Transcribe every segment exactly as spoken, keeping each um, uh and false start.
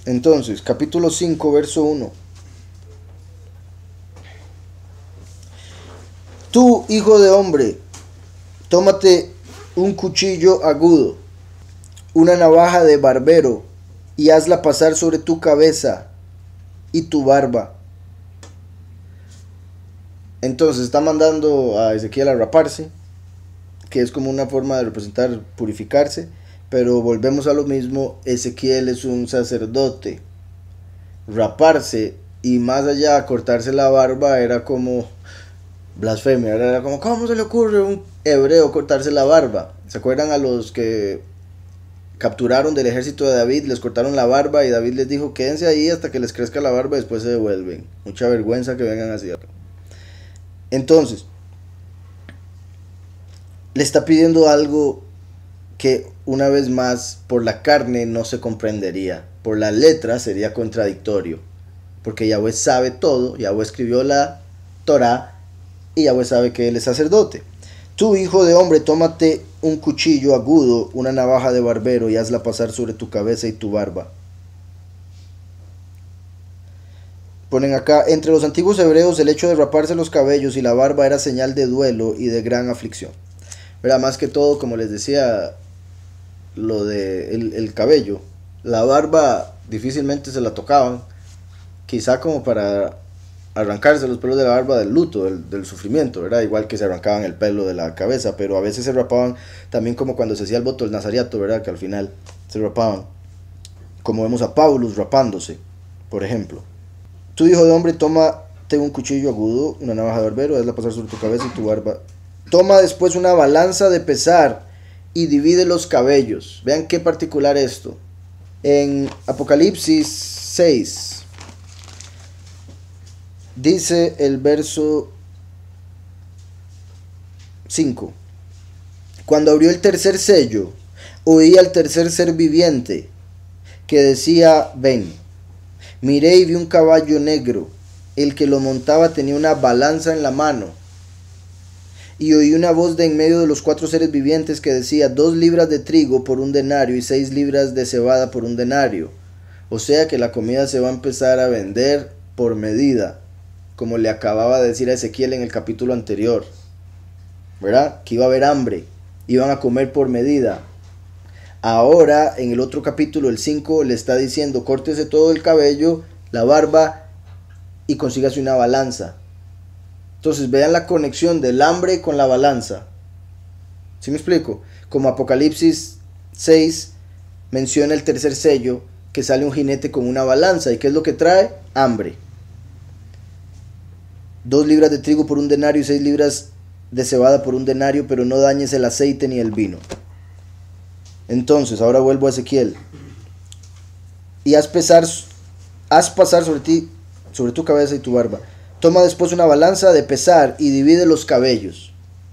Entonces, capítulo cinco, verso uno. Tú, hijo de hombre, tómate un cuchillo agudo, una navaja de barbero, y hazla pasar sobre tu cabeza y tu barba. Entonces está mandando a Ezequiel a raparse, que es como una forma de representar purificarse, pero volvemos a lo mismo. Ezequiel es un sacerdote. Raparse y más allá cortarse la barba era como blasfemia, era como, ¿cómo se le ocurre a un hebreo cortarse la barba? ¿Se acuerdan a los que capturaron del ejército de David? Les cortaron la barba y David les dijo, quédense ahí hasta que les crezca la barba y después se devuelven. Mucha vergüenza que vengan así. Entonces, le está pidiendo algo que una vez más por la carne no se comprendería, por la letra sería contradictorio, porque Yahweh sabe todo, Yahweh escribió la Torah y Yahweh sabe que él es sacerdote. Tú, hijo de hombre, tómate un cuchillo agudo, una navaja de barbero, y hazla pasar sobre tu cabeza y tu barba. Ponen acá, entre los antiguos hebreos el hecho de raparse los cabellos y la barba era señal de duelo y de gran aflicción. Pero más que todo, como les decía, lo de el, el cabello, la barba difícilmente se la tocaban, quizá como para arrancarse los pelos de la barba del luto, del, del sufrimiento, ¿verdad? Igual que se arrancaban el pelo de la cabeza, pero a veces se rapaban también, como cuando se hacía el voto del nazariato, ¿verdad? Que al final se rapaban, como vemos a Paulus rapándose, por ejemplo. Tú, hijo de hombre, tómate un cuchillo agudo, una navaja de barbero, hazla pasar sobre tu cabeza y tu barba. Toma después una balanza de pesar y divide los cabellos. Vean qué particular esto. En Apocalipsis seis dice el verso cinco. Cuando abrió el tercer sello, oí al tercer ser viviente que decía, ven. Miré y vi un caballo negro. El que lo montaba tenía una balanza en la mano. Y oí una voz de en medio de los cuatro seres vivientes que decía, dos libras de trigo por un denario y seis libras de cebada por un denario. O sea que la comida se va a empezar a vender por medida, como le acababa de decir a Ezequiel en el capítulo anterior, ¿verdad? Que iba a haber hambre, iban a comer por medida. Ahora en el otro capítulo, el cinco, le está diciendo, córtese todo el cabello, la barba y consígase una balanza. Entonces vean la conexión del hambre con la balanza. ¿Sí me explico? Como Apocalipsis seis menciona el tercer sello, que sale un jinete con una balanza. ¿Y qué es lo que trae? Hambre. Dos libras de trigo por un denario y seis libras de cebada por un denario, pero no dañes el aceite ni el vino. Entonces, ahora vuelvo a Ezequiel. Y haz pesar, haz pasar sobre ti, sobre tu cabeza y tu barba. Toma después una balanza de pesar y divide los cabellos.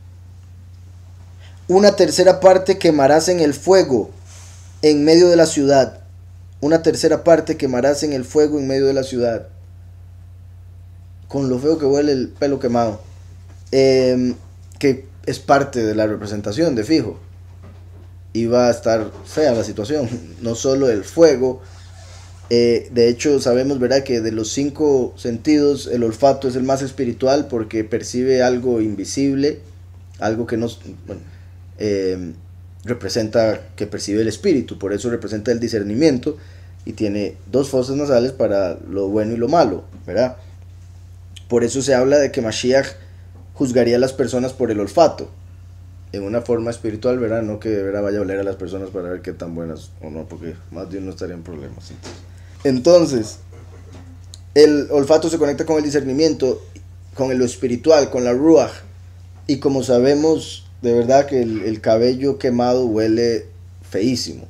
Una tercera parte quemarás en el fuego en medio de la ciudad. Una tercera parte quemarás en el fuego en medio de la ciudad. Con lo feo que huele el pelo quemado. Eh, que es parte de la representación, de fijo. Iba a estar fea la situación. No solo el fuego. Eh, de hecho sabemos, ¿verdad?, que de los cinco sentidos el olfato es el más espiritual porque percibe algo invisible, algo que nos bueno, eh, representa, que percibe el espíritu, por eso representa el discernimiento y tiene dos fosas nasales para lo bueno y lo malo, ¿verdad? Por eso se habla de que Mashiach juzgaría a las personas por el olfato, en una forma espiritual, ¿verdad? No que de verdad vaya a oler a las personas para ver qué tan buenas o no, porque más de uno estaría en problemas. Entonces, el olfato se conecta con el discernimiento, con lo espiritual, con la ruach. Y como sabemos, de verdad que el, el cabello quemado huele feísimo.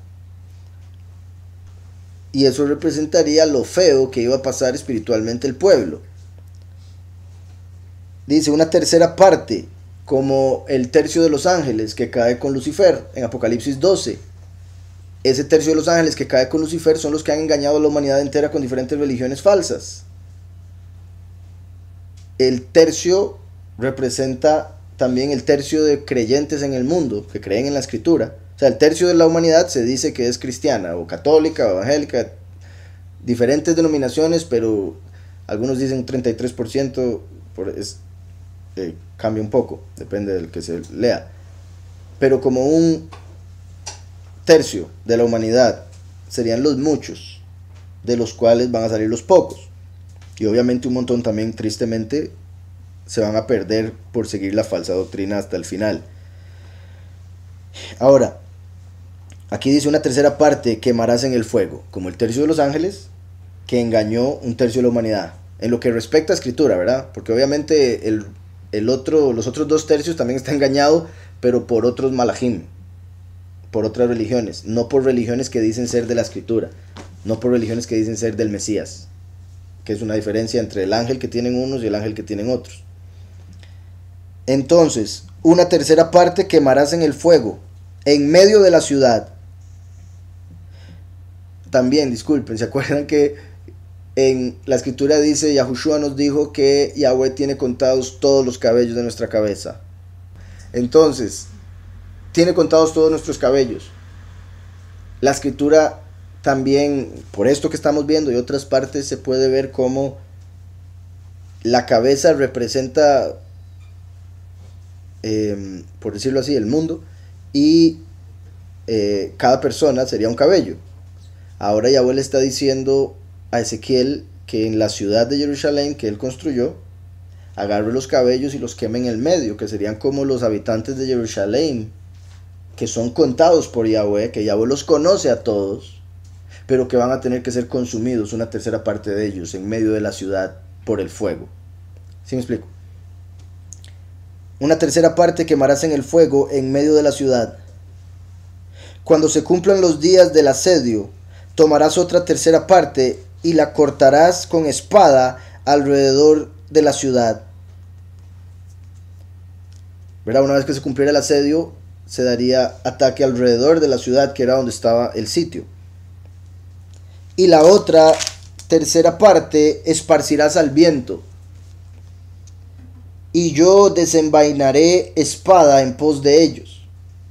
Y eso representaría lo feo que iba a pasar espiritualmente el pueblo. Dice una tercera parte, como el tercio de los ángeles que cae con Lucifer en Apocalipsis doce. Ese tercio de los ángeles que cae con Lucifer son los que han engañado a la humanidad entera con diferentes religiones falsas. El tercio representa también el tercio de creyentes en el mundo, que creen en la escritura. O sea, el tercio de la humanidad se dice que es cristiana, o católica, o evangélica, diferentes denominaciones, pero algunos dicen treinta y tres por ciento, por, es, eh, cambia un poco, depende del que se lea. Pero como un tercio de la humanidad serían los muchos, de los cuales van a salir los pocos. Y obviamente un montón también, tristemente, se van a perder por seguir la falsa doctrina hasta el final. Ahora, aquí dice una tercera parte quemarás en el fuego, como el tercio de los ángeles, que engañó un tercio de la humanidad. En lo que respecta a escritura, ¿verdad? Porque obviamente el, el otro, los otros dos tercios también está engañado, pero por otros malajim, por otras religiones, no por religiones que dicen ser de la escritura, no por religiones que dicen ser del Mesías, que es una diferencia entre el ángel que tienen unos y el ángel que tienen otros. Entonces, una tercera parte quemarás en el fuego, en medio de la ciudad. También, disculpen, ¿se acuerdan que en la escritura dice, Yahushua nos dijo que Yahweh tiene contados todos los cabellos de nuestra cabeza? Entonces, tiene contados todos nuestros cabellos. La escritura también, por esto que estamos viendo y otras partes, se puede ver cómo la cabeza representa, eh, por decirlo así, el mundo, y eh, cada persona sería un cabello. Ahora Yahweh le está diciendo a Ezequiel que en la ciudad de Jerusalén que él construyó, agarre los cabellos y los queme en el medio, que serían como los habitantes de Jerusalén, que son contados por Yahweh, que Yahweh los conoce a todos, pero que van a tener que ser consumidos, una tercera parte de ellos, en medio de la ciudad por el fuego. ¿Sí me explico? Una tercera parte quemarás en el fuego en medio de la ciudad. Cuando se cumplan los días del asedio, tomarás otra tercera parte y la cortarás con espada alrededor de la ciudad. ¿Verdad? Una vez que se cumpliera el asedio, se daría ataque alrededor de la ciudad, que era donde estaba el sitio. Y la otra tercera parte esparcirás al viento. Y yo desenvainaré espada en pos de ellos.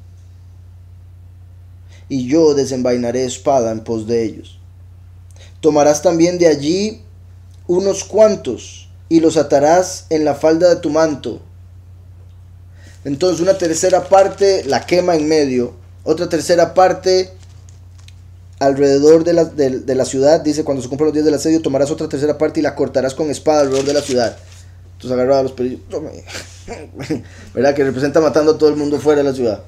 Y yo desenvainaré espada en pos de ellos. Tomarás también de allí unos cuantos y los atarás en la falda de tu manto. Entonces una tercera parte la quema en medio, otra tercera parte alrededor de la, de, de la ciudad. Dice, cuando se cumplan los días del asedio, tomarás otra tercera parte y la cortarás con espada alrededor de la ciudad. Entonces agarraba los pelillos, ¿verdad? Que representa matando a todo el mundo fuera de la ciudad.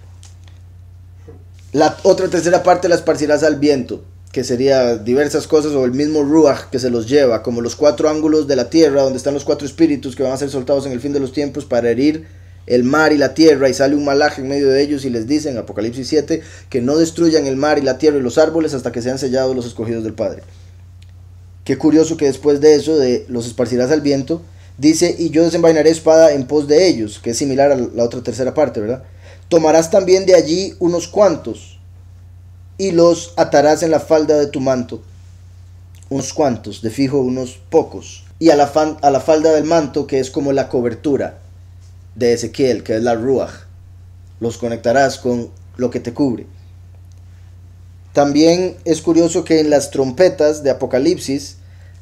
La otra tercera parte la esparcirás al viento, que sería diversas cosas, o el mismo ruach que se los lleva, como los cuatro ángulos de la tierra, donde están los cuatro espíritus que van a ser soltados en el fin de los tiempos para herir el mar y la tierra, y sale un malaj en medio de ellos y les dice en Apocalipsis siete que no destruyan el mar y la tierra y los árboles hasta que sean sellados los escogidos del Padre. Qué curioso que después de eso, de los esparcirás al viento, dice, y yo desenvainaré espada en pos de ellos, que es similar a la otra tercera parte, ¿verdad? Tomarás también de allí unos cuantos y los atarás en la falda de tu manto. Unos cuantos, de fijo unos pocos. Y a la, fan, a la falda del manto, que es como la cobertura de Ezequiel, que es la ruach. Los conectarás con lo que te cubre. También es curioso que en las trompetas de Apocalipsis,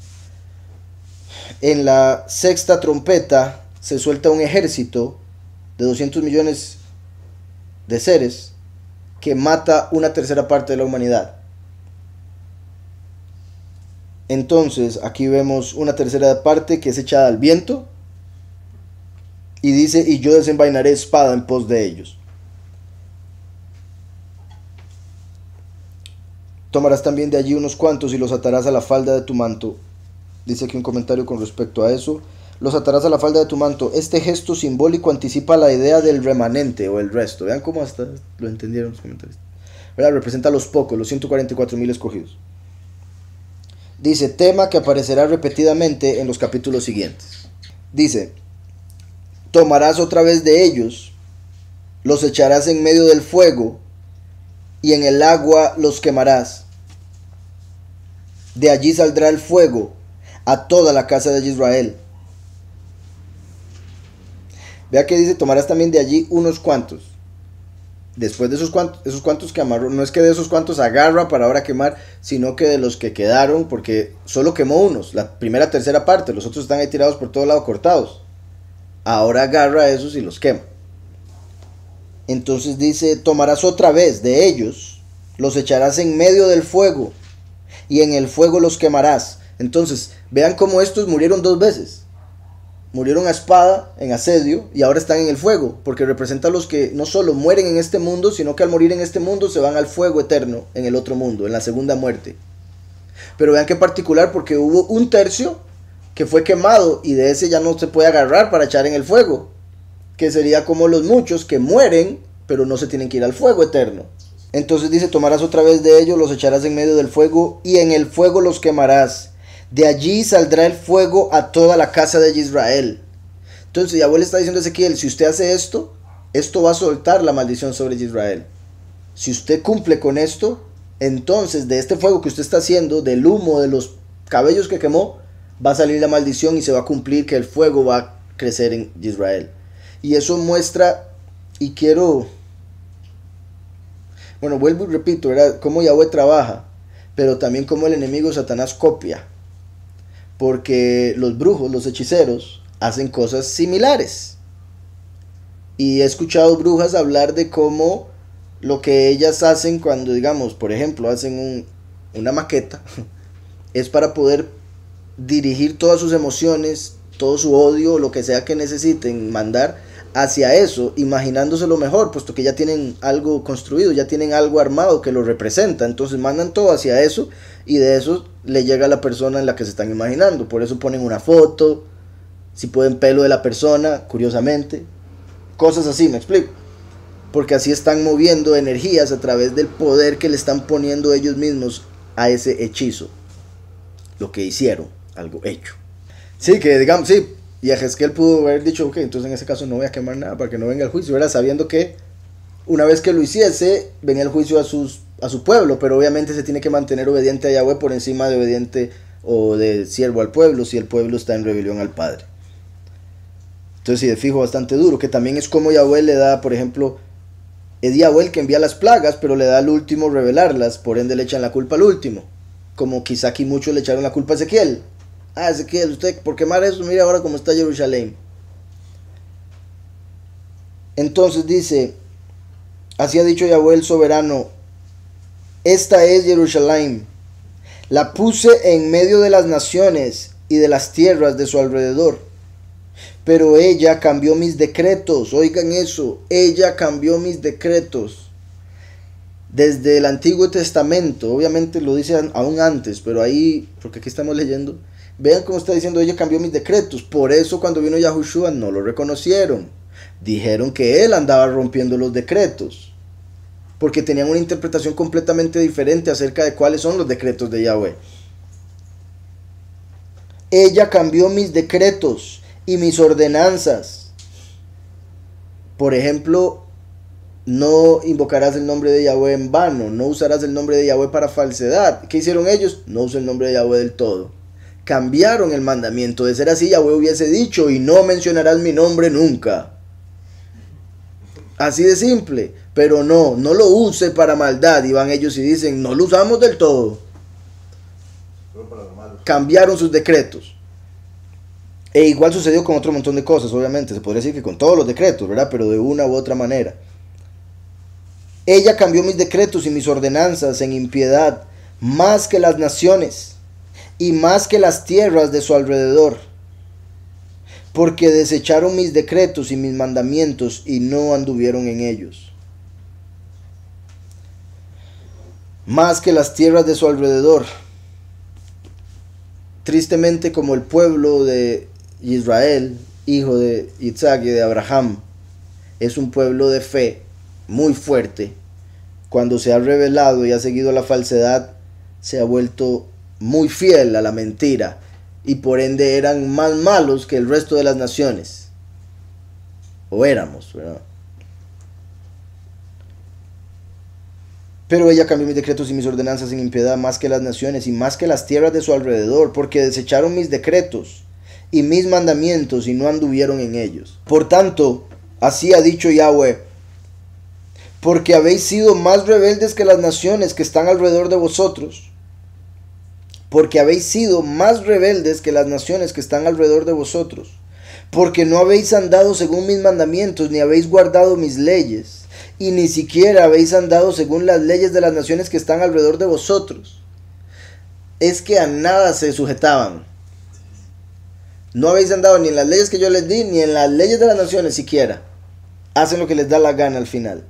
en la sexta trompeta se suelta un ejército de doscientos millones de seres que mata una tercera parte de la humanidad. Entonces aquí vemos una tercera parte que es echada al viento y dice, y yo desenvainaré espada en pos de ellos. Tomarás también de allí unos cuantos y los atarás a la falda de tu manto. Dice aquí un comentario con respecto a eso. Los atarás a la falda de tu manto. Este gesto simbólico anticipa la idea del remanente o el resto. Vean cómo hasta lo entendieron los comentarios. ¿Verdad? Representa a los pocos, los ciento cuarenta y cuatro mil escogidos. Dice, tema que aparecerá repetidamente en los capítulos siguientes. Dice, tomarás otra vez de ellos, los echarás en medio del fuego y en el agua los quemarás. De allí saldrá el fuego a toda la casa de Israel. Vea que dice, tomarás también de allí unos cuantos. después de esos cuantos, esos cuantos que amarró, no es que de esos cuantos agarra para ahora quemar, sino que de los que quedaron, porque solo quemó unos, la primera tercera parte, los otros están ahí tirados por todo lado cortados. Ahora agarra a esos y los quema. Entonces dice, tomarás otra vez de ellos, los echarás en medio del fuego, y en el fuego los quemarás. Entonces, vean cómo estos murieron dos veces. Murieron a espada, en asedio, y ahora están en el fuego, porque representa a los que no solo mueren en este mundo, sino que al morir en este mundo se van al fuego eterno, en el otro mundo, en la segunda muerte. Pero vean qué particular, porque hubo un tercio que fue quemado, y de ese ya no se puede agarrar para echar en el fuego, que sería como los muchos que mueren, pero no se tienen que ir al fuego eterno. Entonces dice, tomarás otra vez de ellos, los echarás en medio del fuego, y en el fuego los quemarás. De allí saldrá el fuego a toda la casa de Israel. Entonces Yahweh le está diciendo a Ezequiel, si usted hace esto, esto va a soltar la maldición sobre Israel. Si usted cumple con esto, entonces de este fuego que usted está haciendo, del humo, de los cabellos que quemó, va a salir la maldición y se va a cumplir que el fuego va a crecer en Israel. Y eso muestra, y quiero, bueno, vuelvo y repito, ¿verdad? Cómo Yahweh trabaja, pero también cómo el enemigo Satanás copia. Porque los brujos, los hechiceros, hacen cosas similares. Y he escuchado brujas hablar de cómo lo que ellas hacen cuando, digamos, por ejemplo, hacen un, una maqueta, es para poder dirigir todas sus emociones, todo su odio, lo que sea que necesiten mandar hacia eso, imaginándose lo mejor, puesto que ya tienen algo construido, ya tienen algo armado que lo representa. Entonces mandan todo hacia eso, y de eso le llega a la persona en la que se están imaginando. Por eso ponen una foto, si pueden pelo de la persona, curiosamente, cosas así, me explico, porque así están moviendo energías a través del poder que le están poniendo ellos mismos a ese hechizo, lo que hicieron, algo hecho. Sí, que digamos, sí, y Ezequiel pudo haber dicho, ok, entonces en ese caso no voy a quemar nada para que no venga el juicio, ¿verdad? Sabiendo que una vez que lo hiciese, venía el juicio a, sus, a su pueblo, pero obviamente se tiene que mantener obediente a Yahweh por encima de obediente o de siervo al pueblo, si el pueblo está en rebelión al Padre. Entonces, sí, de fijo, bastante duro, que también es como Yahweh le da, por ejemplo, es Yahweh el que envía las plagas, pero le da al último revelarlas, por ende le echan la culpa al último, como quizá aquí muchos le echaron la culpa a Ezequiel. Ah, Ezequiel, usted por quemar eso, mira ahora cómo está Jerusalén. Entonces dice, así ha dicho Yahweh el soberano, esta es Jerusalén, la puse en medio de las naciones y de las tierras de su alrededor, pero ella cambió mis decretos. Oigan eso, ella cambió mis decretos. Desde el Antiguo Testamento, obviamente lo dice aún antes, pero ahí, porque aquí estamos leyendo, vean cómo está diciendo, ella cambió mis decretos. Por eso cuando vino Yahushua no lo reconocieron. Dijeron que él andaba rompiendo los decretos, porque tenían una interpretación completamente diferente acerca de cuáles son los decretos de Yahweh. Ella cambió mis decretos y mis ordenanzas. Por ejemplo, no invocarás el nombre de Yahweh en vano, no usarás el nombre de Yahweh para falsedad. ¿Qué hicieron ellos? No usen el nombre de Yahweh del todo. Cambiaron el mandamiento. De ser así, Yahweh hubiese dicho, y no mencionarás mi nombre nunca. Así de simple. Pero no, no lo use para maldad. Y van ellos y dicen, no lo usamos del todo. Cambiaron sus decretos. E igual sucedió con otro montón de cosas, obviamente. Se podría decir que con todos los decretos, ¿verdad? Pero de una u otra manera. Ella cambió mis decretos y mis ordenanzas en impiedad, más que las naciones y más que las tierras de su alrededor, porque desecharon mis decretos y mis mandamientos y no anduvieron en ellos. Más que las tierras de su alrededor. Tristemente, como el pueblo de Israel, hijo de Isaac y de Abraham, es un pueblo de fe muy fuerte, cuando se ha revelado y ha seguido la falsedad, se ha vuelto muy fiel a la mentira, y por ende eran más malos que el resto de las naciones, o éramos, ¿verdad? Pero ella cambió mis decretos y mis ordenanzas en impiedad, más que las naciones y más que las tierras de su alrededor, porque desecharon mis decretos y mis mandamientos y no anduvieron en ellos. Por tanto, así ha dicho Yahweh, porque habéis sido más rebeldes que las naciones que están alrededor de vosotros. Porque habéis sido más rebeldes que las naciones que están alrededor de vosotros. Porque no habéis andado según mis mandamientos, ni habéis guardado mis leyes, y ni siquiera habéis andado según las leyes de las naciones que están alrededor de vosotros. Es que a nada se sujetaban. No habéis andado ni en las leyes que yo les di, ni en las leyes de las naciones siquiera. Hacen lo que les da la gana al final.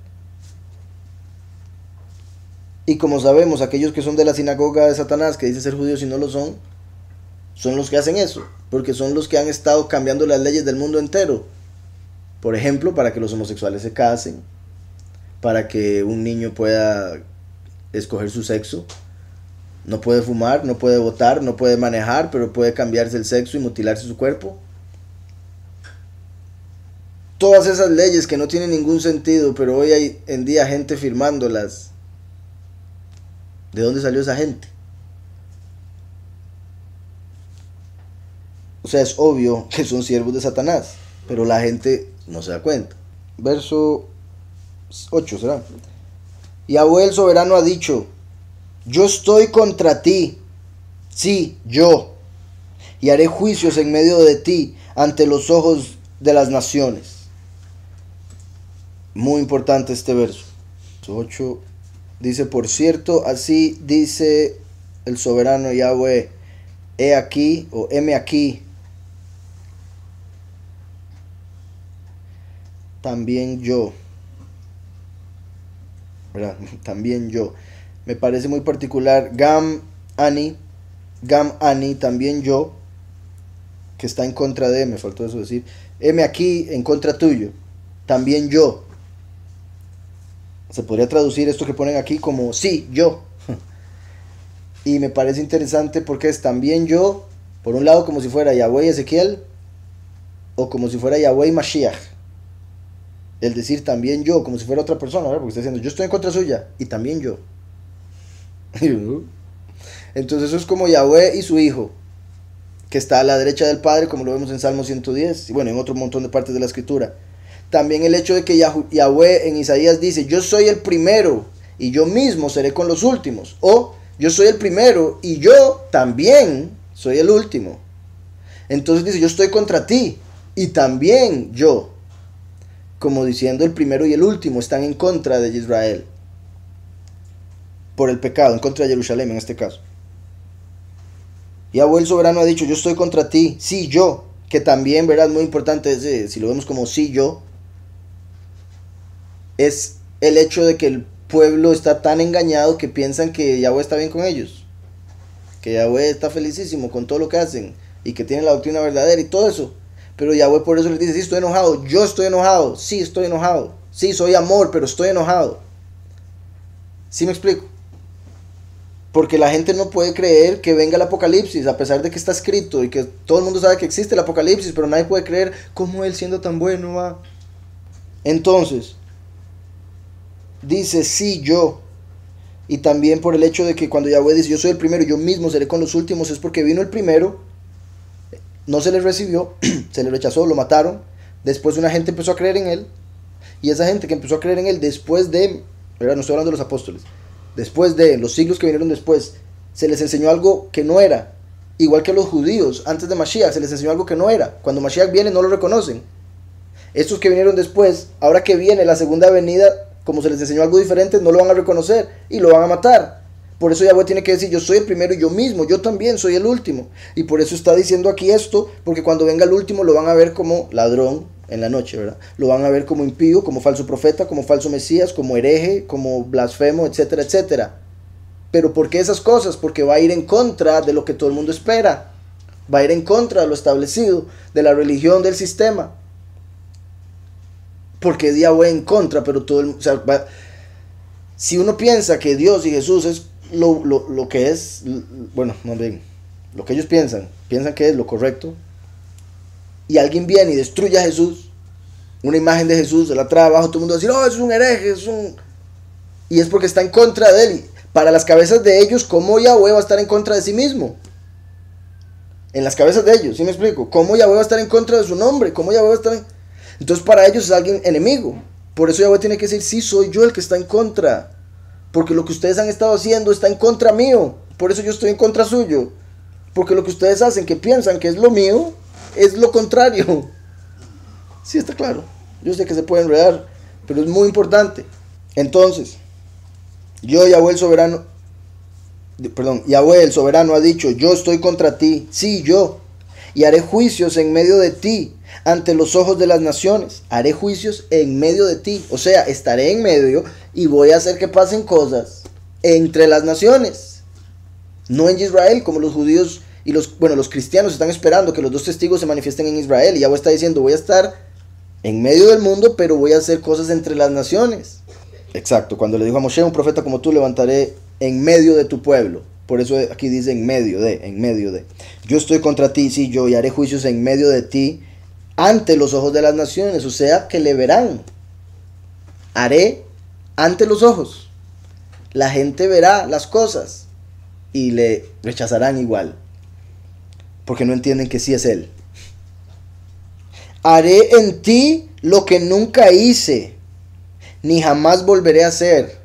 Y como sabemos, aquellos que son de la sinagoga de Satanás, que dice ser judíos y no lo son, son los que hacen eso, porque son los que han estado cambiando las leyes del mundo entero. Por ejemplo, para que los homosexuales se casen, para que un niño pueda escoger su sexo. No puede fumar, no puede votar, no puede manejar, pero puede cambiarse el sexo y mutilarse su cuerpo. Todas esas leyes que no tienen ningún sentido, pero hoy hay en día gente firmándolas. ¿De dónde salió esa gente? O sea, es obvio que son siervos de Satanás, pero la gente no se da cuenta. Verso ocho será. Yahweh el soberano ha dicho: yo estoy contra ti, sí, yo, y haré juicios en medio de ti ante los ojos de las naciones. Muy importante este verso. ocho dice: por cierto, así dice el soberano Yahweh, he aquí, o heme aquí, también yo, ¿verdad? También yo. Me parece muy particular, Gam Ani, Gam Ani, también yo, que está en contra de, me faltó eso decir, heme aquí en contra tuyo, también yo. Se podría traducir esto que ponen aquí como sí, yo. Y me parece interesante porque es también yo, por un lado como si fuera Yahweh y Ezequiel, o como si fuera Yahweh y Mashiach. El decir también yo, como si fuera otra persona, ¿verdad? Porque está diciendo yo estoy en contra suya, y también yo. Entonces eso es como Yahweh y su hijo, que está a la derecha del Padre, como lo vemos en Salmo ciento diez, y bueno, en otro montón de partes de la Escritura. También el hecho de que Yahweh en Isaías dice, yo soy el primero y yo mismo seré con los últimos. O yo soy el primero y yo también soy el último. Entonces dice, yo estoy contra ti y también yo. Como diciendo, el primero y el último están en contra de Israel. Por el pecado, en contra de Jerusalén en este caso. Yahweh el soberano ha dicho, yo estoy contra ti, sí, yo. Que también, ¿verdad? Muy importante, ese, si lo vemos como sí, yo. Es el hecho de que el pueblo está tan engañado que piensan que Yahweh está bien con ellos, que Yahweh está felicísimo con todo lo que hacen y que tienen la doctrina verdadera y todo eso, pero Yahweh por eso les dice, sí estoy enojado, yo estoy enojado, sí estoy enojado, sí soy amor, pero estoy enojado. ¿Sí me explico? Porque la gente no puede creer que venga el apocalipsis, a pesar de que está escrito y que todo el mundo sabe que existe el apocalipsis, pero nadie puede creer cómo él siendo tan bueno va. Entonces dice sí yo, y también por el hecho de que cuando Yahweh dice yo soy el primero y yo mismo seré con los últimos, es porque vino el primero, no se le recibió, se le rechazó, lo mataron, después una gente empezó a creer en él, y esa gente que empezó a creer en él después de, ¿verdad? No estoy hablando de los apóstoles, después de los siglos que vinieron después, se les enseñó algo que no era, igual que a los judíos antes de Mashiach, se les enseñó algo que no era, cuando Mashiach viene no lo reconocen. Estos que vinieron después, ahora que viene la segunda venida, como se les enseñó algo diferente, no lo van a reconocer y lo van a matar. Por eso Yahweh tiene que decir, yo soy el primero y yo mismo, yo también soy el último. Y por eso está diciendo aquí esto, porque cuando venga el último lo van a ver como ladrón en la noche, ¿verdad? Lo van a ver como impío, como falso profeta, como falso mesías, como hereje, como blasfemo, etcétera, etcétera. Pero ¿por qué esas cosas? Porque va a ir en contra de lo que todo el mundo espera. Va a ir en contra de lo establecido, de la religión, del sistema. Porque Yahweh en contra, pero todo el, o sea, va, si uno piensa que Dios y Jesús es lo, lo, lo que es, bueno, no bien, lo que ellos piensan, piensan que es lo correcto, y alguien viene y destruye a Jesús, una imagen de Jesús, se la trae abajo, todo el mundo va a decir, oh, es un hereje, es un... y es porque está en contra de él. Para las cabezas de ellos, ¿cómo Yahweh va a estar en contra de sí mismo? En las cabezas de ellos, ¿sí me explico? ¿Cómo Yahweh va a estar en contra de su nombre? ¿Cómo Yahweh va a estar en... Entonces para ellos es alguien enemigo. Por eso Yahweh tiene que decir, sí, soy yo el que está en contra. Porque lo que ustedes han estado haciendo está en contra mío. Por eso yo estoy en contra suyo. Porque lo que ustedes hacen, que piensan que es lo mío, es lo contrario. Sí, está claro. Yo sé que se puede enredar, pero es muy importante. Entonces, yo, Yahweh el soberano, perdón, Yahweh el soberano ha dicho, yo estoy contra ti, sí, yo, y haré juicios en medio de ti, ante los ojos de las naciones. Haré juicios en medio de ti. O sea, estaré en medio y voy a hacer que pasen cosas entre las naciones. No en Israel, como los judíos y los, bueno, los cristianos están esperando que los dos testigos se manifiesten en Israel. Y Yahweh está diciendo, voy a estar en medio del mundo, pero voy a hacer cosas entre las naciones. Exacto, cuando le dijo a Moshe, un profeta como tú levantaré en medio de tu pueblo. Por eso aquí dice en medio de, en medio de. Yo estoy contra ti, sí, yo, y haré juicios en medio de ti, ante los ojos de las naciones. O sea, que le verán. Haré ante los ojos. La gente verá las cosas y le rechazarán igual, porque no entienden que sí es Él. Haré en ti lo que nunca hice, ni jamás volveré a hacer,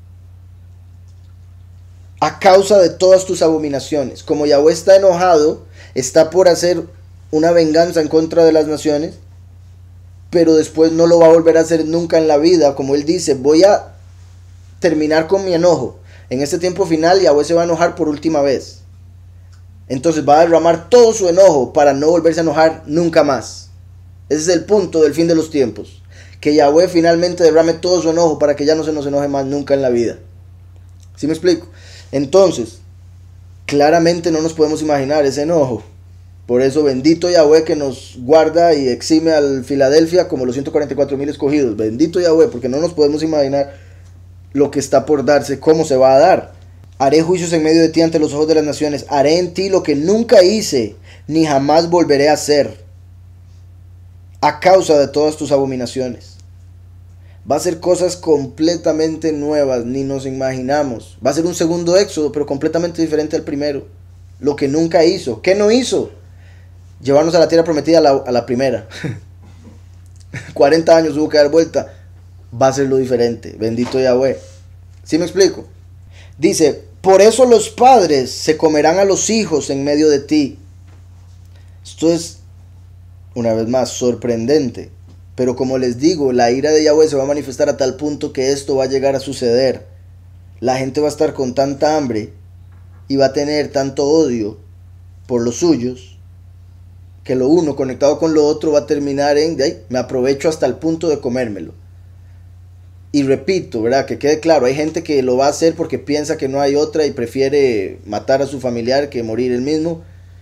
a causa de todas tus abominaciones. Como Yahweh está enojado, está por hacer una venganza en contra de las naciones, pero después no lo va a volver a hacer nunca en la vida. Como Él dice, voy a terminar con mi enojo. En este tiempo final, Yahweh se va a enojar por última vez. Entonces va a derramar todo su enojo para no volverse a enojar nunca más. Ese es el punto del fin de los tiempos. Que Yahweh finalmente derrame todo su enojo para que ya no se nos enoje más nunca en la vida. ¿Sí me explico? Entonces, claramente no nos podemos imaginar ese enojo. Por eso bendito Yahweh que nos guarda y exime al Filadelfia como los ciento cuarenta y cuatro mil escogidos. Bendito Yahweh, porque no nos podemos imaginar lo que está por darse, cómo se va a dar. Haré juicios en medio de ti ante los ojos de las naciones. Haré en ti lo que nunca hice, ni jamás volveré a hacer, a causa de todas tus abominaciones. Va a ser cosas completamente nuevas, ni nos imaginamos. Va a ser un segundo éxodo, pero completamente diferente al primero. Lo que nunca hizo. ¿Qué no hizo? Llevarnos a la tierra prometida a la, a la primera. cuarenta años hubo que dar vuelta. Va a ser lo diferente. Bendito Yahweh. ¿Sí me explico? Dice, por eso los padres se comerán a los hijos en medio de ti. Esto es, una vez más, sorprendente. Pero como les digo, la ira de Yahweh se va a manifestar a tal punto que esto va a llegar a suceder. La gente va a estar con tanta hambre y va a tener tanto odio por los suyos, que lo uno conectado con lo otro va a terminar en, de ahí, me aprovecho hasta el punto de comérmelo. Y repito, ¿verdad? Que quede claro, hay gente que lo va a hacer porque piensa que no hay otra y prefiere matar a su familiar que morir él mismo.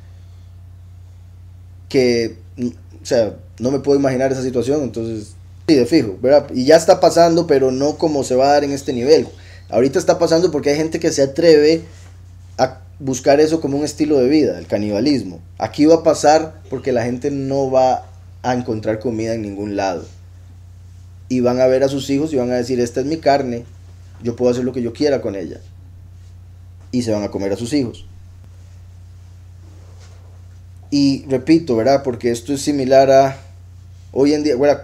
Que, o sea, no me puedo imaginar esa situación, entonces, sí, de fijo, ¿verdad? Y ya está pasando, pero no como se va a dar en este nivel. Ahorita está pasando porque hay gente que se atreve a buscar eso como un estilo de vida, el canibalismo. Aquí va a pasar porque la gente no va a encontrar comida en ningún lado. Y van a ver a sus hijos y van a decir, esta es mi carne, yo puedo hacer lo que yo quiera con ella. Y se van a comer a sus hijos. Y repito, ¿verdad? Porque esto es similar a hoy en día, ¿verdad?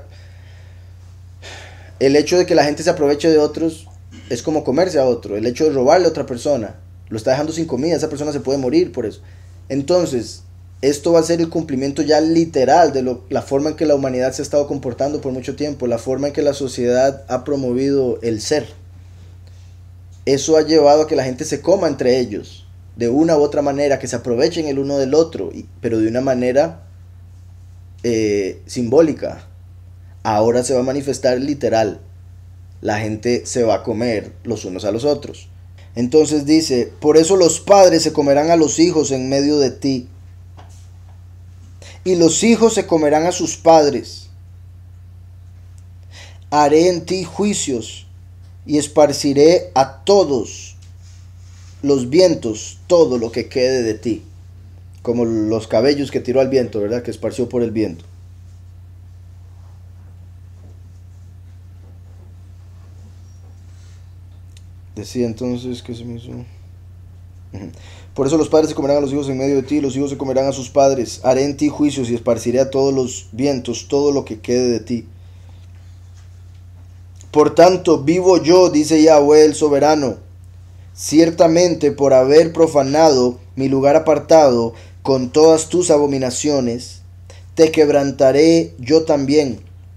El hecho de que la gente se aproveche de otros es como comerse a otro. El hecho de robarle a otra persona, lo está dejando sin comida, esa persona se puede morir por eso. Entonces, esto va a ser el cumplimiento ya literal de lo, la forma en que la humanidad se ha estado comportando por mucho tiempo, la forma en que la sociedad ha promovido el ser. Eso ha llevado a que la gente se coma entre ellos, de una u otra manera, que se aprovechen el uno del otro, pero de una manera eh, simbólica. Ahora se va a manifestar literal. La gente se va a comer los unos a los otros. Entonces dice, por eso los padres se comerán a los hijos en medio de ti, y los hijos se comerán a sus padres. Haré en ti juicios, y esparciré a todos los vientos todo lo que quede de ti, como los cabellos que tiró al viento, ¿verdad? Que esparció por el viento. Decía entonces que se me hizo. Por eso los padres se comerán a los hijos en medio de ti, y los hijos se comerán a sus padres. Haré en ti juicios y esparciré a todos los vientos todo lo que quede de ti. Por tanto, vivo yo, dice Yahweh el soberano, ciertamente por haber profanado mi lugar apartado con todas tus abominaciones, te quebrantaré yo también.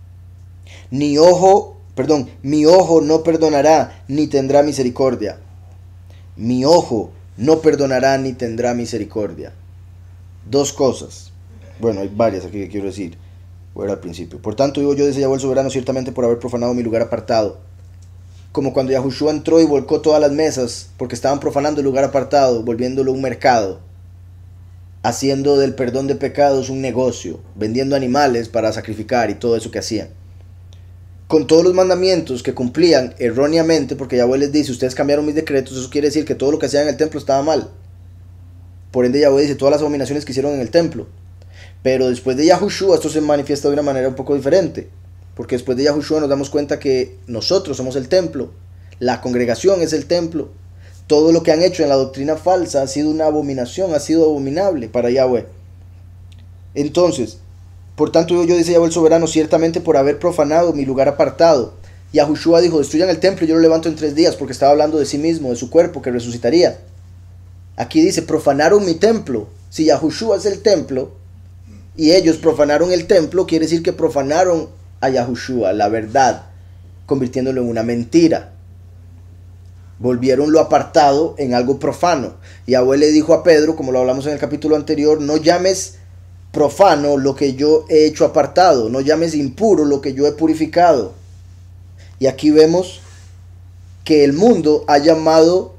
Ni ojo, perdón, mi ojo no perdonará ni tendrá misericordia. Mi ojo no perdonará ni tendrá misericordia. Dos cosas. Bueno, hay varias aquí que quiero decir. Voy al principio. Por tanto, digo yo, dice Yahweh el soberano, ciertamente por haber profanado mi lugar apartado. Como cuando Yahushua entró y volcó todas las mesas porque estaban profanando el lugar apartado, volviéndolo un mercado, haciendo del perdón de pecados un negocio, vendiendo animales para sacrificar y todo eso que hacían. Con todos los mandamientos que cumplían erróneamente, porque Yahweh les dice, ustedes cambiaron mis decretos, eso quiere decir que todo lo que hacían en el templo estaba mal. Por ende Yahweh dice todas las abominaciones que hicieron en el templo. Pero después de Yahushua esto se manifiesta de una manera un poco diferente. Porque después de Yahushua nos damos cuenta que nosotros somos el templo. La congregación es el templo. Todo lo que han hecho en la doctrina falsa ha sido una abominación, ha sido abominable para Yahweh. Entonces, por tanto yo, dice Yahweh el soberano, ciertamente por haber profanado mi lugar apartado. Yahushua dijo, destruyan el templo y yo lo levanto en tres días, porque estaba hablando de sí mismo, de su cuerpo que resucitaría. Aquí dice, profanaron mi templo. Si Yahushua es el templo y ellos profanaron el templo, quiere decir que profanaron a Yahushua, la verdad, convirtiéndolo en una mentira. Volvieron lo apartado en algo profano. Yahweh le dijo a Pedro, como lo hablamos en el capítulo anterior, no llames profano lo que yo he hecho apartado, no llames impuro lo que yo he purificado. Y aquí vemos que el mundo ha llamado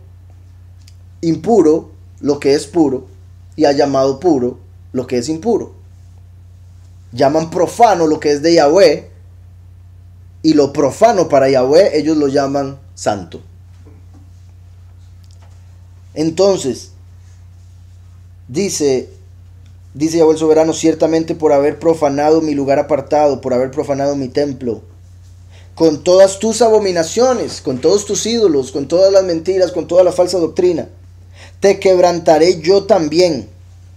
impuro lo que es puro y ha llamado puro lo que es impuro. Llaman profano lo que es de Yahweh y lo profano para Yahweh ellos lo llaman santo. Entonces, dice, dice Yahweh el soberano, ciertamente por haber profanado mi lugar apartado, por haber profanado mi templo, con todas tus abominaciones, con todos tus ídolos, con todas las mentiras, con toda la falsa doctrina, te quebrantaré yo también.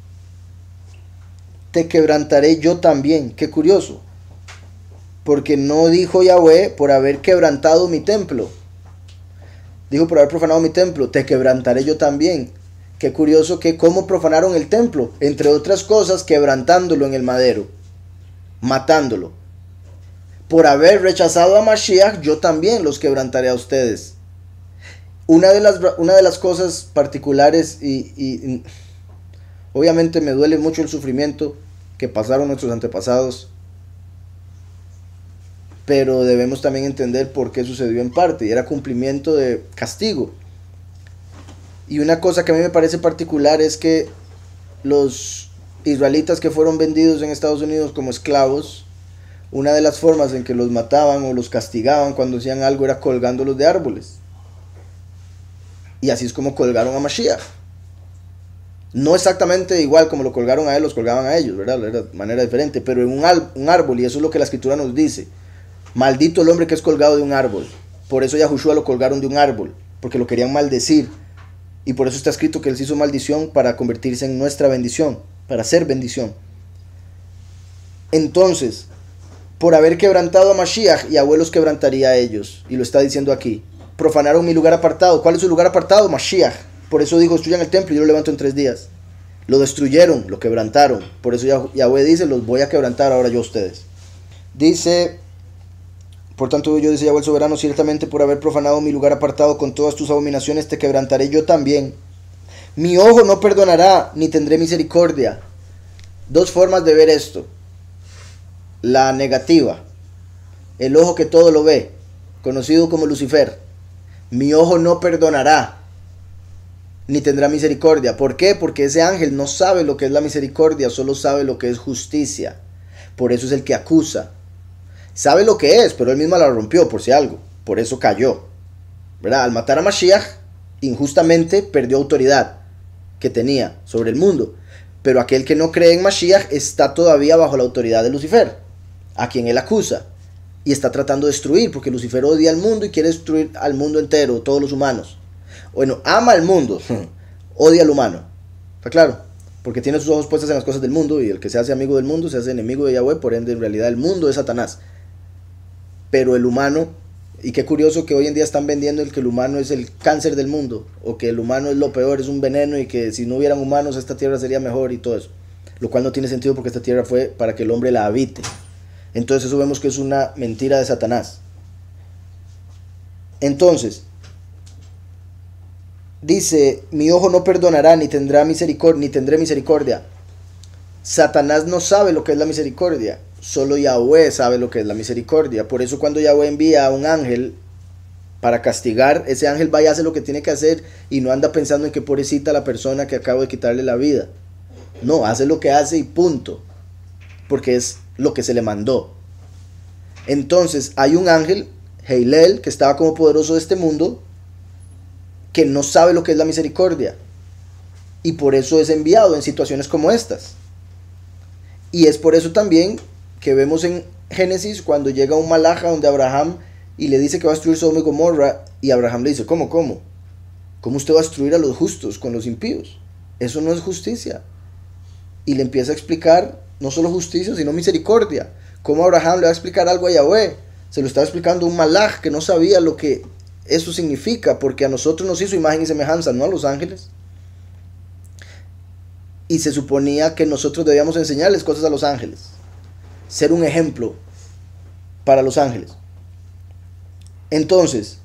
Te quebrantaré yo también. Qué curioso. Porque no dijo Yahweh por haber quebrantado mi templo. Dijo por haber profanado mi templo, te quebrantaré yo también. Qué curioso que cómo profanaron el templo. Entre otras cosas, quebrantándolo en el madero. Matándolo. Por haber rechazado a Mashiach, yo también los quebrantaré a ustedes. Una de las, una de las cosas particulares y, y, y obviamente me duele mucho el sufrimiento que pasaron nuestros antepasados, pero debemos también entender por qué sucedió en parte, y era cumplimiento de castigo. Y una cosa que a mí me parece particular es que los israelitas que fueron vendidos en Estados Unidos como esclavos, una de las formas en que los mataban o los castigaban cuando hacían algo era colgándolos de árboles. Y así es como colgaron a Mashiach. No exactamente igual como lo colgaron a él, los colgaban a ellos, ¿verdad? Era de manera diferente, pero en un, un árbol, y eso es lo que la escritura nos dice. Maldito el hombre que es colgado de un árbol. Por eso Yahushua lo colgaron de un árbol, porque lo querían maldecir. Y por eso está escrito que él se hizo maldición para convertirse en nuestra bendición, para ser bendición. Entonces, por haber quebrantado a Mashiach, Yahweh los quebrantaría a ellos. Y lo está diciendo aquí. Profanaron mi lugar apartado. ¿Cuál es su lugar apartado? Mashiach. Por eso dijo, destruyan el templo y yo lo levanto en tres días. Lo destruyeron, lo quebrantaron. Por eso Yahweh dice, los voy a quebrantar ahora yo a ustedes. Dice, por tanto yo, dice Yahweh el soberano, ciertamente por haber profanado mi lugar apartado con todas tus abominaciones te quebrantaré yo también. Mi ojo no perdonará, ni tendré misericordia. Dos formas de ver esto. La negativa. El ojo que todo lo ve, conocido como Lucifer. Mi ojo no perdonará, ni tendrá misericordia. ¿Por qué? Porque ese ángel no sabe lo que es la misericordia, solo sabe lo que es justicia. Por eso es el que acusa. Sabe lo que es, pero él mismo la rompió por si algo. Por eso cayó. ¿Verdad? Al matar a Mashiach, injustamente perdió autoridad que tenía sobre el mundo. Pero aquel que no cree en Mashiach está todavía bajo la autoridad de Lucifer, a quien él acusa. Y está tratando de destruir, porque Lucifer odia al mundo y quiere destruir al mundo entero, todos los humanos. Bueno, ama al mundo, odia al humano. ¿Está claro? Porque tiene sus ojos puestos en las cosas del mundo, y el que se hace amigo del mundo se hace enemigo de Yahweh, por ende en realidad el mundo es Satanás. Pero el humano Y qué curioso que hoy en día están vendiendo el que el humano es el cáncer del mundo, o que el humano es lo peor, es un veneno, y que si no hubieran humanos esta tierra sería mejor y todo eso. Lo cual no tiene sentido porque esta tierra fue para que el hombre la habite. Entonces eso vemos que es una mentira de Satanás. Entonces, dice, mi ojo no perdonará ni tendrá misericordia, ni tendré misericordia. Satanás no sabe lo que es la misericordia, solo Yahweh sabe lo que es la misericordia. Por eso cuando Yahweh envía a un ángel para castigar, ese ángel va y hace lo que tiene que hacer y no anda pensando en que pobrecita la persona que acabo de quitarle la vida. No, hace lo que hace y punto, porque es lo que se le mandó. Entonces hay un ángel, Heilel, que estaba como poderoso de este mundo, que no sabe lo que es la misericordia, y por eso es enviado en situaciones como estas. Y es por eso también que vemos en Génesis cuando llega un malaja donde Abraham y le dice que va a destruir Sodoma y Gomorra, y Abraham le dice, ¿cómo, cómo? ¿Cómo usted va a destruir a los justos con los impíos? Eso no es justicia. Y le empieza a explicar no solo justicia, sino misericordia. ¿Cómo Abraham le va a explicar algo a Yahweh? Se lo estaba explicando un malaj que no sabía lo que eso significa, porque a nosotros nos hizo imagen y semejanza, no a los ángeles. Y se suponía que nosotros debíamos enseñarles cosas a los ángeles, ser un ejemplo para los ángeles. Entonces,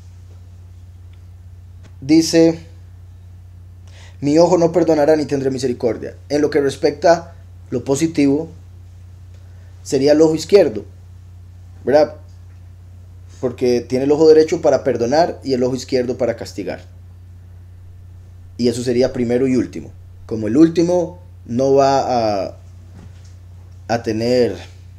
dice, mi ojo no perdonará ni tendré misericordia. En lo que respecta lo positivo, sería el ojo izquierdo, ¿verdad? Porque tiene el ojo derecho para perdonar y el ojo izquierdo para castigar. Y eso sería primero y último. Como el último no va a, a tener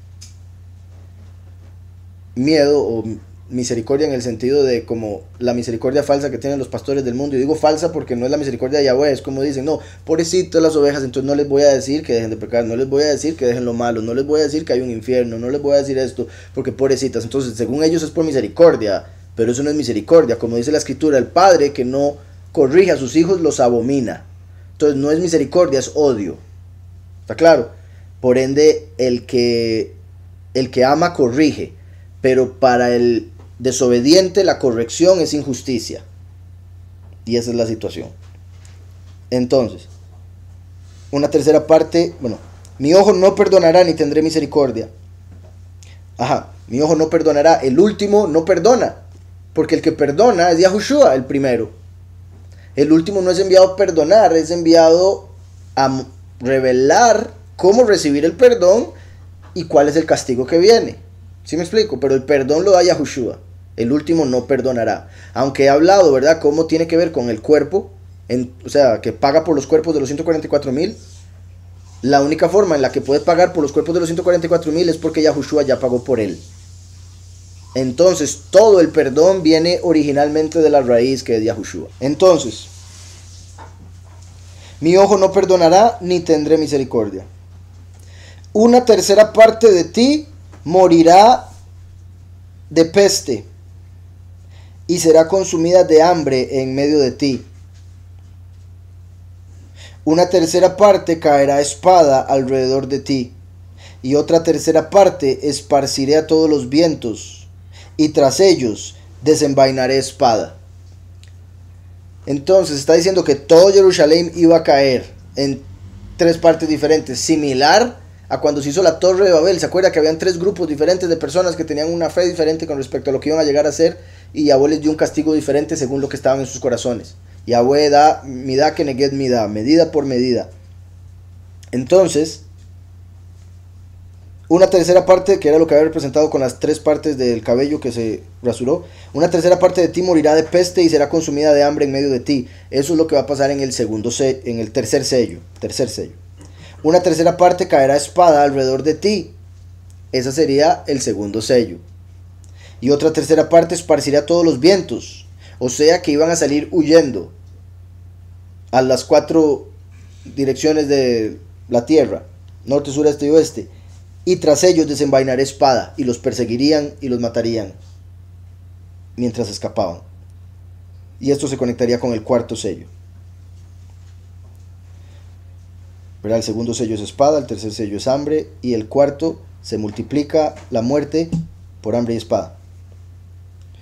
miedo o misericordia en el sentido de como la misericordia falsa que tienen los pastores del mundo. Y digo falsa porque no es la misericordia de Yahweh, es como dicen, no, pobrecitos las ovejas, entonces no les voy a decir que dejen de pecar, no les voy a decir que dejen lo malo, no les voy a decir que hay un infierno, no les voy a decir esto porque pobrecitas. Entonces según ellos es por misericordia, pero eso no es misericordia. Como dice la escritura, el padre que no corrige a sus hijos los abomina. Entonces no es misericordia, es odio. ¿Está claro? Por ende, el que, el que ama corrige, pero para el desobediente la corrección es injusticia. Y esa es la situación. Entonces, una tercera parte, bueno, mi ojo no perdonará ni tendré misericordia. Ajá, mi ojo no perdonará, el último no perdona, porque el que perdona es Yahushua, el primero. El último no es enviado a perdonar, es enviado a revelar cómo recibir el perdón y cuál es el castigo que viene. ¿Sí me explico? Pero el perdón lo da Yahushua. El último no perdonará. Aunque he hablado, ¿verdad? Cómo tiene que ver con el cuerpo. En, o sea, que paga por los cuerpos de los ciento cuarenta y cuatro mil. La única forma en la que puedes pagar por los cuerpos de los ciento cuarenta y cuatro mil es porque Yahushua ya pagó por él. Entonces, todo el perdón viene originalmente de la raíz que es Yahushua. Entonces, mi ojo no perdonará ni tendré misericordia. Una tercera parte de ti morirá de peste y será consumida de hambre en medio de ti. Una tercera parte caerá espada alrededor de ti, y otra tercera parte esparciré a todos los vientos, y tras ellos desenvainaré espada. Entonces está diciendo que todo Jerusalén iba a caer en tres partes diferentes, similar a cuando se hizo la Torre de Babel. ¿Se acuerda que habían tres grupos diferentes de personas que tenían una fe diferente con respecto a lo que iban a llegar a ser? Y Yahweh les dio un castigo diferente según lo que estaban en sus corazones. Yahweh da midá que neguet midá, medida por medida. Entonces, una tercera parte, que era lo que había representado con las tres partes del cabello que se rasuró, una tercera parte de ti morirá de peste y será consumida de hambre en medio de ti. Eso es lo que va a pasar en el segundo sello, en el tercer sello, tercer sello. Una tercera parte caerá espada alrededor de ti. Ese sería el segundo sello. Y otra tercera parte esparcirá todos los vientos. O sea que iban a salir huyendo a las cuatro direcciones de la tierra, norte, sur, este y oeste. Y tras ellos desenvainaré espada, y los perseguirían y los matarían mientras escapaban. Y esto se conectaría con el cuarto sello. ¿Verdad? El segundo sello es espada, el tercer sello es hambre, y el cuarto se multiplica la muerte por hambre y espada.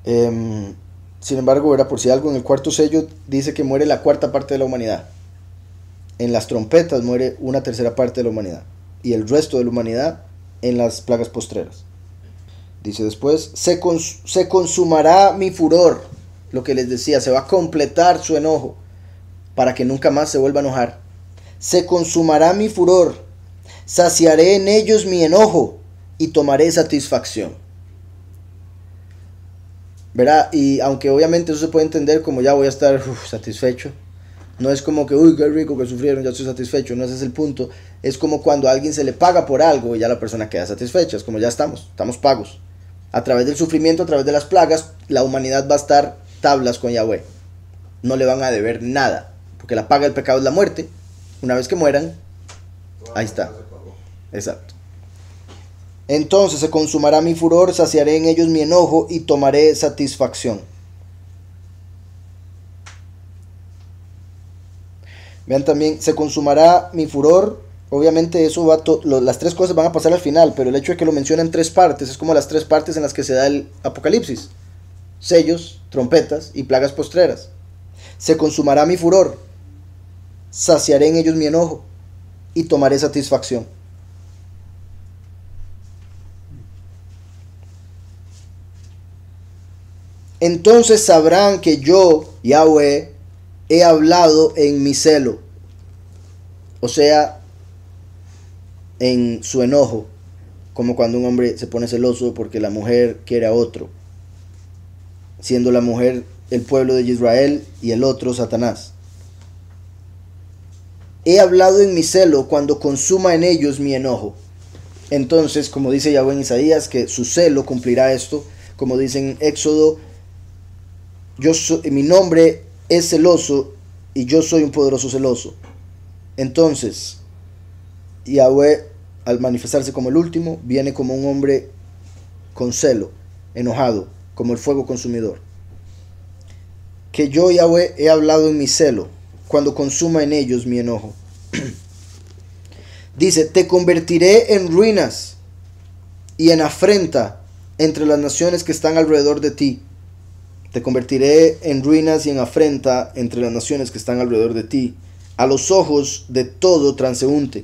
Eh, sin embargo, ¿verdad? Por si algo, en el cuarto sello dice que muere la cuarta parte de la humanidad. En las trompetas muere una tercera parte de la humanidad. Y el resto de la humanidad en las plagas postreras. Dice después, se, cons se consumará mi furor. Lo que les decía, se va a completar su enojo para que nunca más se vuelva a enojar. Se consumará mi furor, saciaré en ellos mi enojo y tomaré satisfacción. ¿Verdad? Y aunque obviamente eso se puede entender como ya voy a estar uf, satisfecho. No es como que, uy, qué rico que sufrieron, ya estoy satisfecho. No, ese es el punto. Es como cuando a alguien se le paga por algo y ya la persona queda satisfecha. Es como ya estamos, estamos pagos. A través del sufrimiento, a través de las plagas, la humanidad va a estar tablas con Yahweh. No le van a deber nada. Porque la paga del pecado es la muerte. Una vez que mueran, ahí está. Exacto. Entonces se consumará mi furor, saciaré en ellos mi enojo y tomaré satisfacción. Vean también, se consumará mi furor. Obviamente eso va lo, las tres cosas van a pasar al final, pero el hecho de que lo menciona en tres partes es como las tres partes en las que se da el Apocalipsis: sellos, trompetas y plagas postreras. Se consumará mi furor, saciaré en ellos mi enojo y tomaré satisfacción. Entonces sabrán que yo, Yahweh, he hablado en mi celo, o sea, en su enojo, como cuando un hombre se pone celoso porque la mujer quiere a otro, siendo la mujer el pueblo de Israel y el otro Satanás. He hablado en mi celo cuando consuma en ellos mi enojo. Entonces, como dice Yahweh en Isaías, que su celo cumplirá esto, como dice en Éxodo, yo soy, mi nombre es celoso y yo soy un poderoso celoso. Entonces, Yahweh, al manifestarse como el último, viene como un hombre con celo, enojado, como el fuego consumidor. Que yo, Yahweh, he hablado en mi celo, cuando consuma en ellos mi enojo. Dice, te convertiré en ruinas y en afrenta entre las naciones que están alrededor de ti. Te convertiré en ruinas y en afrenta entre las naciones que están alrededor de ti, a los ojos de todo transeúnte.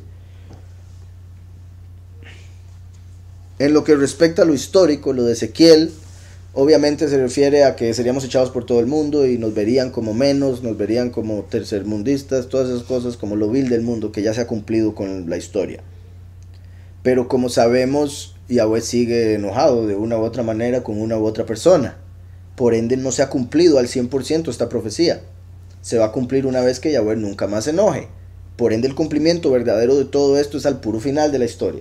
En lo que respecta a lo histórico, lo de Ezequiel, obviamente se refiere a que seríamos echados por todo el mundo y nos verían como menos, nos verían como tercermundistas, todas esas cosas, como lo vil del mundo que ya se ha cumplido con la historia. Pero como sabemos, Yahweh sigue enojado de una u otra manera con una u otra persona. Por ende no se ha cumplido al cien por ciento esta profecía. Se va a cumplir una vez que Yahweh nunca más se enoje. Por ende el cumplimiento verdadero de todo esto es al puro final de la historia.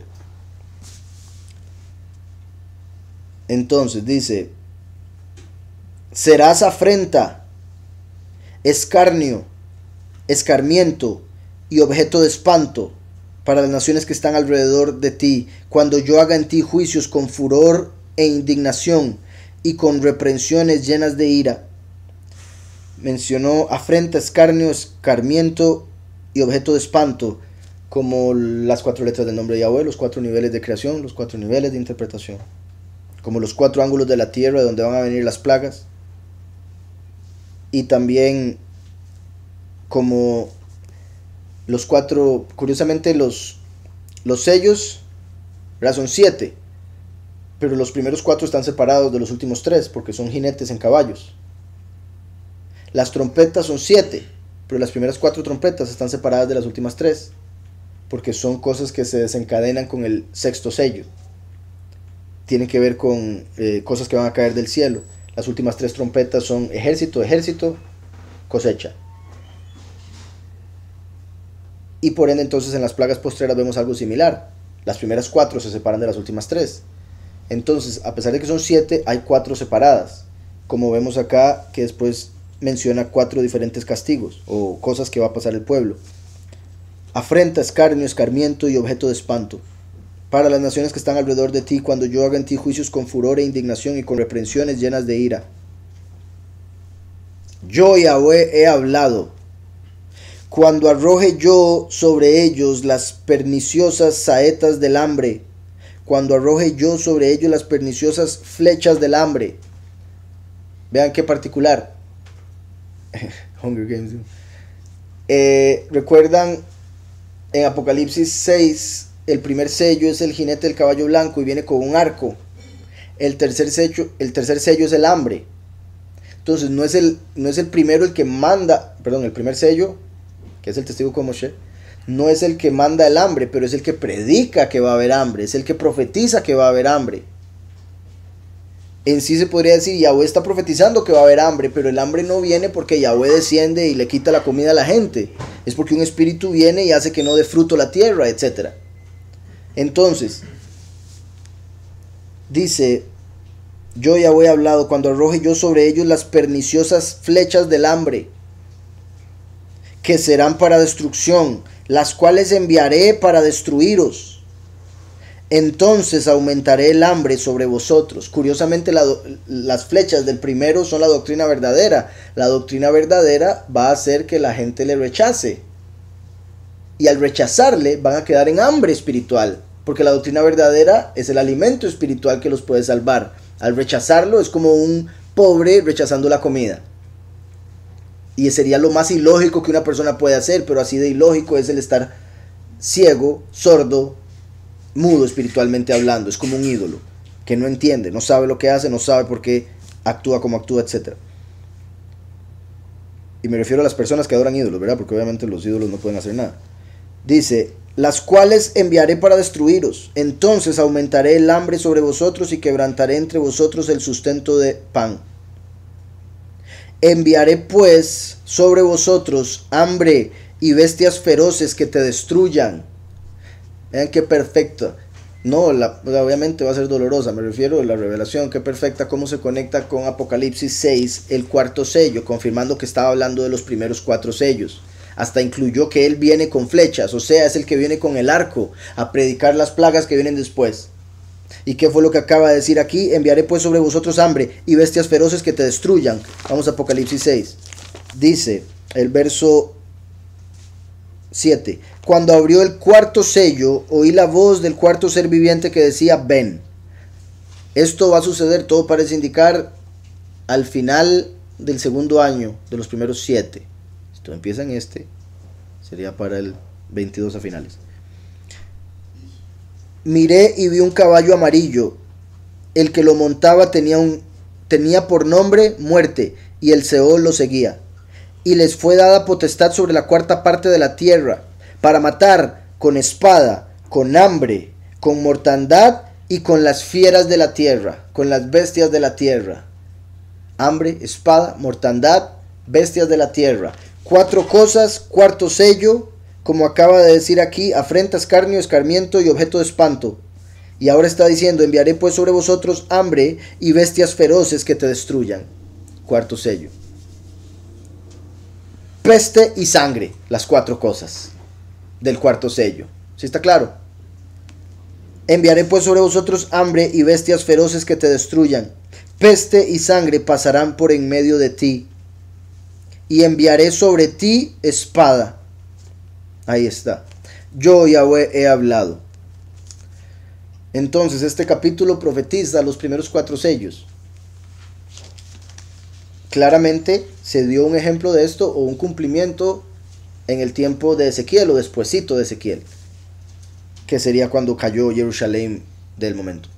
Entonces dice, serás afrenta, escarnio, escarmiento y objeto de espanto para las naciones que están alrededor de ti, cuando yo haga en ti juicios con furor e indignación y con reprensiones llenas de ira. Mencionó afrenta, escarnio, escarmiento y objeto de espanto como las cuatro letras del nombre de Yahweh, los cuatro niveles de creación, los cuatro niveles de interpretación, como los cuatro ángulos de la tierra de donde van a venir las plagas, y también como los cuatro, curiosamente los, los sellos, ¿verdad? Son siete, pero los primeros cuatro están separados de los últimos tres porque son jinetes en caballos. Las trompetas son siete, pero las primeras cuatro trompetas están separadas de las últimas tres porque son cosas que se desencadenan con el sexto sello. Tiene que ver con eh, cosas que van a caer del cielo. Las últimas tres trompetas son ejército, ejército, cosecha. Y por ende entonces en las plagas postreras vemos algo similar. Las primeras cuatro se separan de las últimas tres. Entonces, a pesar de que son siete, hay cuatro separadas. Como vemos acá, que después menciona cuatro diferentes castigos o cosas que va a pasar el pueblo. Afrenta, escarnio, escarmiento y objeto de espanto para las naciones que están alrededor de ti, cuando yo haga en ti juicios con furor e indignación y con reprensiones llenas de ira. Yo, Yahweh, he hablado. Cuando arroje yo sobre ellos las perniciosas saetas del hambre, cuando arroje yo sobre ellos las perniciosas flechas del hambre, Vean qué particular. Hunger Games. Eh, ¿Recuerdan en Apocalipsis seis? El primer sello es el jinete del caballo blanco y viene con un arco. El tercer sello, el tercer sello es el hambre. Entonces no es el, no es el primero el que manda, perdón, el primer sello, que es el testigo como Moshe, no es el que manda el hambre, pero es el que predica que va a haber hambre, es el que profetiza que va a haber hambre. En sí se podría decir, Yahweh está profetizando que va a haber hambre, pero el hambre no viene porque Yahweh desciende y le quita la comida a la gente. Es porque un espíritu viene y hace que no dé fruto la tierra, etcétera. Entonces, dice, yo Yahweh he hablado cuando arroje yo sobre ellos las perniciosas flechas del hambre, que serán para destrucción, las cuales enviaré para destruiros. Entonces aumentaré el hambre sobre vosotros. Curiosamente, la, las flechas del primero son la doctrina verdadera. La doctrina verdadera va a hacer que la gente le rechace. Y al rechazarle van a quedar en hambre espiritual. Porque la doctrina verdadera es el alimento espiritual que los puede salvar. Al rechazarlo es como un pobre rechazando la comida. Y sería lo más ilógico que una persona puede hacer. Pero así de ilógico es el estar ciego, sordo, mudo espiritualmente hablando. Es como un ídolo que no entiende, no sabe lo que hace, no sabe por qué actúa como actúa, etcétera. Y me refiero a las personas que adoran ídolos, ¿verdad? Porque obviamente los ídolos no pueden hacer nada. Dice, las cuales enviaré para destruiros. Entonces aumentaré el hambre sobre vosotros y quebrantaré entre vosotros el sustento de pan. Enviaré pues sobre vosotros hambre y bestias feroces que te destruyan. Vean qué perfecta. No, la, obviamente va a ser dolorosa. Me refiero a la revelación. Qué perfecta cómo se conecta con Apocalipsis seis, el cuarto sello, confirmando que estaba hablando de los primeros cuatro sellos. Hasta incluyó que él viene con flechas, o sea, es el que viene con el arco a predicar las plagas que vienen después. ¿Y qué fue lo que acaba de decir aquí? Enviaré pues sobre vosotros hambre y bestias feroces que te destruyan. Vamos a Apocalipsis seis. Dice el verso siete. Cuando abrió el cuarto sello, oí la voz del cuarto ser viviente que decía, ven. Esto va a suceder, todo parece indicar, al final del segundo año de los primeros siete. Esto empieza en este, sería para el veintidós a finales. Miré y vi un caballo amarillo. El que lo montaba tenía, un, tenía por nombre muerte, y el Seol lo seguía. Y les fue dada potestad sobre la cuarta parte de la tierra, para matar con espada, con hambre, con mortandad y con las fieras de la tierra, con las bestias de la tierra. Hambre, espada, mortandad, bestias de la tierra. Cuatro cosas, cuarto sello, como acaba de decir aquí, afrenta, escarnio, escarmiento y objeto de espanto. Y ahora está diciendo, enviaré pues sobre vosotros hambre y bestias feroces que te destruyan. Cuarto sello. Peste y sangre, las cuatro cosas del cuarto sello. ¿Sí está claro? Enviaré pues sobre vosotros hambre y bestias feroces que te destruyan. Peste y sangre pasarán por en medio de ti. Y enviaré sobre ti espada. Ahí está. Yo, Yahweh, he hablado. Entonces, este capítulo profetiza los primeros cuatro sellos. Claramente se dio un ejemplo de esto o un cumplimiento en el tiempo de Ezequiel o despuesito de Ezequiel, que sería cuando cayó Jerusalén del momento.